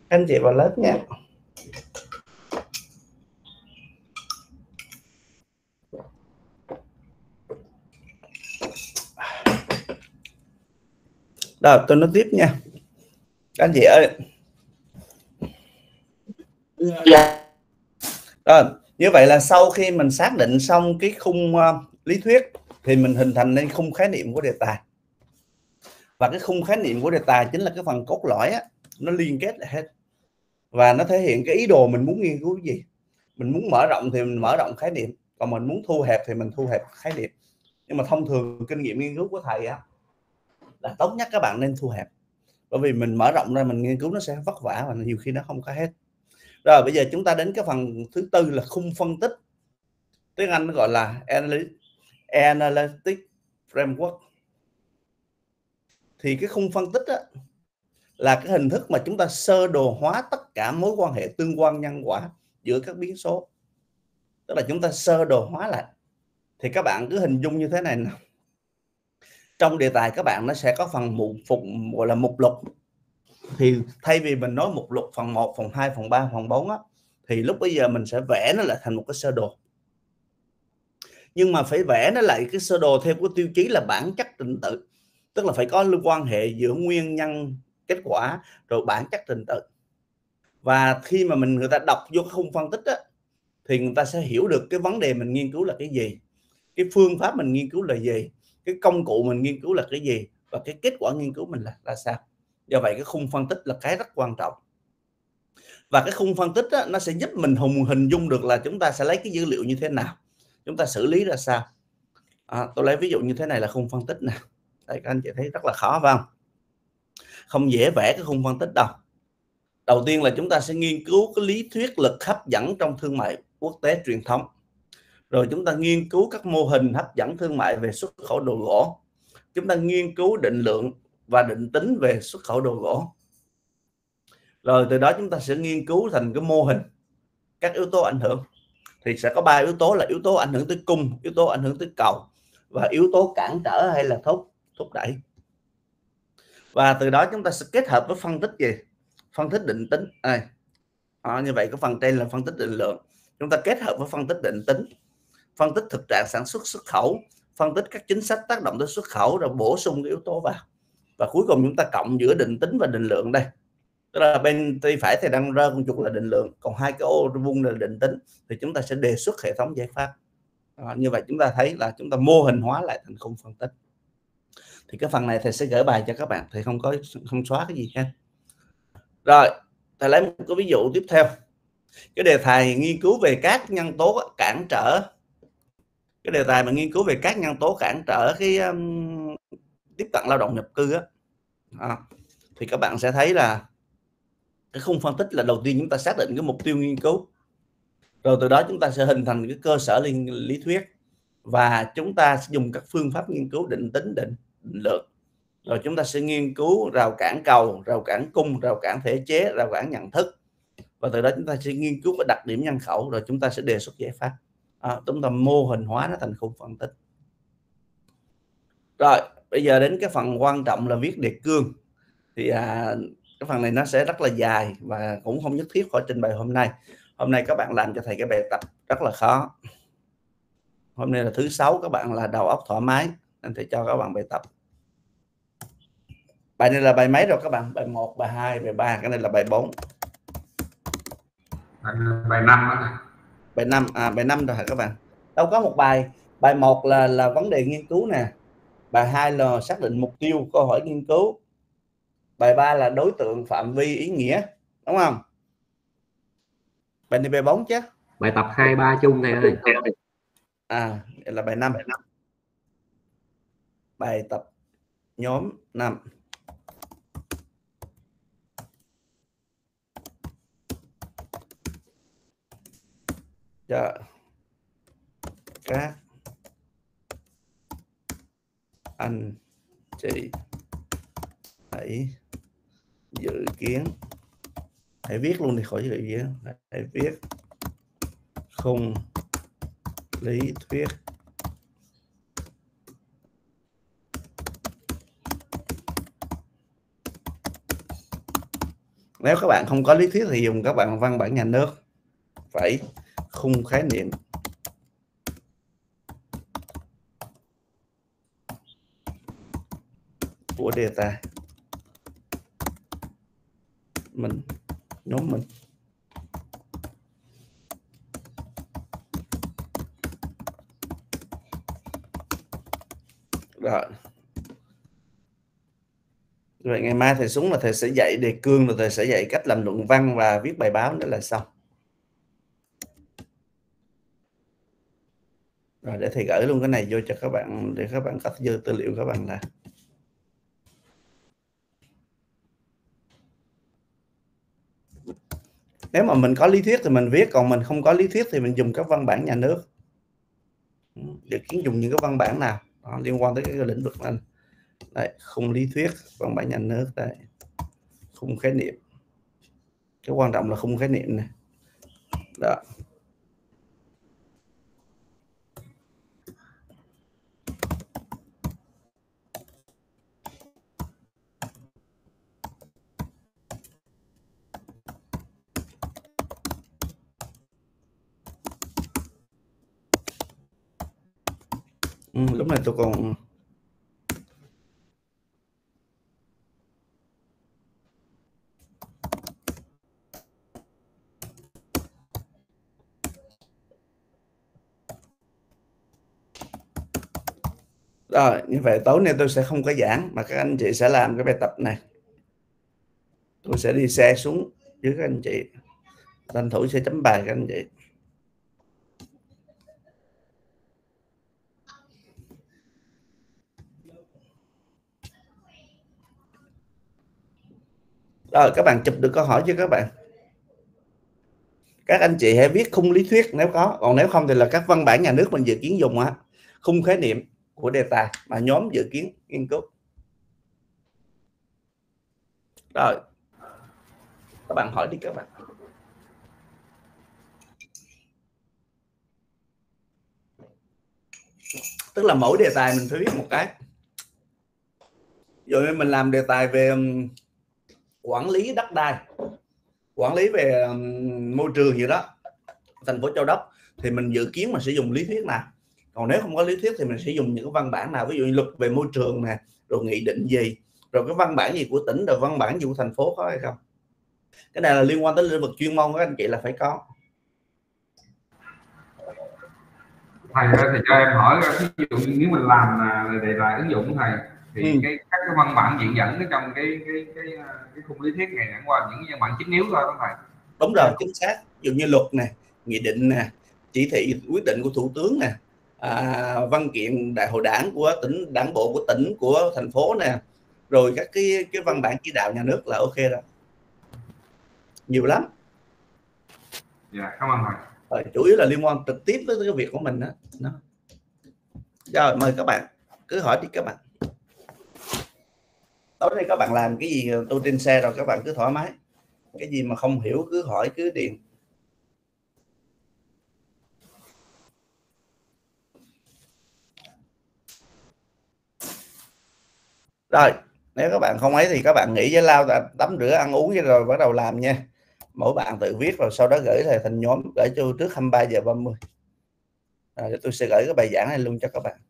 Anh chị vào lớp nha. Rồi tôi nói tiếp nha các anh chị ơi. Rồi, như vậy là sau khi mình xác định xong cái khung lý thuyết thì mình hình thành nên khung khái niệm của đề tài. Và cái khung khái niệm của đề tài chính là cái phần cốt lõi á, nó liên kết lại hết. Và nó thể hiện cái ý đồ mình muốn nghiên cứu cái gì. Mình muốn mở rộng thì mình mở rộng khái niệm, còn mình muốn thu hẹp thì mình thu hẹp khái niệm. Nhưng mà thông thường kinh nghiệm nghiên cứu của thầy á, là tốt nhất các bạn nên thu hẹp. Bởi vì mình mở rộng ra mình nghiên cứu nó sẽ vất vả và nhiều khi nó không có hết. Rồi bây giờ chúng ta đến cái phần thứ tư là khung phân tích. Tiếng Anh nó gọi là Analytic Framework. Thì cái khung phân tích á, là cái hình thức mà chúng ta sơ đồ hóa tất cả mối quan hệ tương quan nhân quả giữa các biến số. Tức là chúng ta sơ đồ hóa lại. Thì các bạn cứ hình dung như thế này nè. Trong đề tài các bạn nó sẽ có phần gọi là mục lục. Thì thay vì mình nói mục lục phần 1, phần 2, phần 3, phần 4 á, thì lúc bây giờ mình sẽ vẽ nó lại thành một cái sơ đồ. Nhưng mà phải vẽ nó lại cái sơ đồ theo cái tiêu chí là bản chất trình tự. Tức là phải có liên quan hệ giữa nguyên nhân kết quả rồi bản chất trình tự. Và khi mà người ta đọc vô cái khung phân tích á, thì người ta sẽ hiểu được cái vấn đề mình nghiên cứu là cái gì, cái phương pháp mình nghiên cứu là gì, cái công cụ mình nghiên cứu là cái gì, và cái kết quả nghiên cứu mình là sao. Do vậy cái khung phân tích là cái rất quan trọng. Và cái khung phân tích á, nó sẽ giúp mình hình dung được là chúng ta sẽ lấy cái dữ liệu như thế nào, chúng ta xử lý ra sao. Tôi lấy ví dụ như thế này là khung phân tích nè. Đây, các anh chị thấy rất là khó phải không? Không dễ vẽ cái khung phân tích đâu. Đầu tiên là chúng ta sẽ nghiên cứu cái lý thuyết lực hấp dẫn trong thương mại quốc tế truyền thống. Rồi chúng ta nghiên cứu các mô hình hấp dẫn thương mại về xuất khẩu đồ gỗ. Chúng ta nghiên cứu định lượng và định tính về xuất khẩu đồ gỗ. Rồi từ đó chúng ta sẽ nghiên cứu thành cái mô hình các yếu tố ảnh hưởng. Thì sẽ có 3 yếu tố là yếu tố ảnh hưởng tới cung, yếu tố ảnh hưởng tới cầu và yếu tố cản trở hay là thúc đẩy. Và từ đó chúng ta sẽ kết hợp với phân tích gì? Phân tích định tính. Như vậy cái phần trên là phân tích định lượng. Chúng ta kết hợp với phân tích định tính, phân tích thực trạng sản xuất xuất khẩu, phân tích các chính sách tác động tới xuất khẩu, rồi bổ sung cái yếu tố vào. Và cuối cùng chúng ta cộng giữa định tính và định lượng đây. Tức là bên tay phải thì đang rơ con chuột là định lượng, còn hai cái ô vuông là định tính. Thì chúng ta sẽ đề xuất hệ thống giải pháp. Như vậy chúng ta thấy là chúng ta mô hình hóa lại thành khung phân tích. Thì cái phần này thầy sẽ gửi bài cho các bạn, thầy không xóa cái gì ha. Rồi thầy lấy một cái ví dụ tiếp theo. Cái đề tài nghiên cứu về các nhân tố cản trở, cái đề tài mà nghiên cứu về các nhân tố cản trở cái tiếp cận lao động nhập cư á, thì các bạn sẽ thấy là cái khung phân tích là đầu tiên chúng ta xác định cái mục tiêu nghiên cứu, rồi từ đó chúng ta sẽ hình thành cái cơ sở lý thuyết, và chúng ta sẽ dùng các phương pháp nghiên cứu định tính, định lượng. Rồi chúng ta sẽ nghiên cứu rào cản cầu, rào cản cung, rào cản thể chế, rào cản nhận thức, và từ đó chúng ta sẽ nghiên cứu cái đặc điểm nhân khẩu, rồi chúng ta sẽ đề xuất giải pháp. Chúng ta mô hình hóa nó thành khung phân tích. Rồi bây giờ đến cái phần quan trọng là viết đề cương. Thì cái phần này nó sẽ rất là dài và cũng không nhất thiết phải trình bày hôm nay. Hôm nay các bạn làm cho thầy cái bài tập rất là khó. Hôm nay là thứ 6, các bạn là đầu óc thoải mái nên thầy cho các bạn bài tập. Bài này là bài mấy rồi các bạn? Bài 1, bài 2, bài 3, cái này là bài 4. Bài 5 đó. Bài 5, bài 5 rồi hả các bạn? Đâu có một bài. Bài 1 là vấn đề nghiên cứu nè. Bài 2 là xác định mục tiêu câu hỏi nghiên cứu. Bài 3 là đối tượng, phạm vi, ý nghĩa, đúng không? Bài này bài 4 chứ? Bài tập 2, 3 chung thầy ơi. Đây là bài 5. Bài tập nhóm 5. Cho các anh chị hãy dự kiến, hãy viết luôn đi khỏi dự kiến, hãy viết khung lý thuyết Nếu các bạn không có lý thuyết thì dùng các bạn văn bản nhà nước, phải khung khái niệm của đề tài mình, nhóm mình. Rồi. Rồi ngày mai thầy xuống là thầy sẽ dạy đề cương, rồi thầy sẽ dạy cách làm luận văn và viết bài báo nữa là xong. Rồi để thầy gửi luôn cái này vô cho các bạn để các bạn cắt dư tư liệu các bạn là. Nếu mà mình có lý thuyết thì mình viết, còn mình không có lý thuyết thì mình dùng các văn bản nhà nước. Dự kiến dùng những cái văn bản nào đó, liên quan tới cái lĩnh vực này. Đây, khung lý thuyết, văn bản nhà nước đây, khung khái niệm. Cái quan trọng là khung khái niệm này. Đó. Lúc này tôi còn rồi, như vậy tối nay tôi sẽ không có giảng mà các anh chị sẽ làm cái bài tập này. Tôi sẽ đi xe xuống với các anh chị, tranh thủ sẽ chấm bài các anh chị. Rồi các bạn chụp được câu hỏi chưa các bạn? Các anh chị hãy viết khung lý thuyết nếu có, còn nếu không thì là các văn bản nhà nước mình dự kiến dùng á, khung khái niệm của đề tài mà nhóm dự kiến nghiên cứu. Rồi các bạn hỏi đi các bạn. Tức là mỗi đề tài mình phải viết một cái. Rồi mình làm đề tài về quản lý đất đai, quản lý về môi trường gì đó, thành phố Châu Đốc, thì mình dự kiến mà sử dụng lý thuyết nào. Còn nếu không có lý thuyết thì mình sẽ dùng những cái văn bản nào, ví dụ như luật về môi trường nè, rồi nghị định gì, rồi cái văn bản gì của tỉnh, rồi văn bản gì của thành phố có hay không. Cái này là liên quan tới lĩnh vực chuyên môn các anh chị là phải có. Thầy cho em hỏi, ví dụ như nếu mình làm đề tài ứng dụng thầy thì các cái văn bản diện dẫn trong cái khung lý thuyết này chẳng qua những văn bản chính yếu thôi đó thầy. Đúng rồi, chính xác. Ví dụ như luật nè, nghị định nè, chỉ thị quyết định của thủ tướng nè, văn kiện đại hội đảng của tỉnh, đảng bộ của tỉnh, của thành phố nè, rồi các cái văn bản chỉ đạo nhà nước là ok rồi. Nhiều lắm. Dạ, cảm ơn thầy. Rồi, chủ yếu là liên quan trực tiếp với cái việc của mình đó. Rồi mời các bạn cứ hỏi đi các bạn. Tối nay các bạn làm cái gì tôi trên xe rồi, các bạn cứ thoải mái, cái gì mà không hiểu cứ hỏi cứ điền. Rồi nếu các bạn không ấy thì các bạn nghỉ với lao tắm rửa ăn uống rồi bắt đầu làm nha. Mỗi bạn tự viết rồi sau đó gửi thành nhóm, gửi cho trước 23:30. Rồi tôi sẽ gửi cái bài giảng này luôn cho các bạn.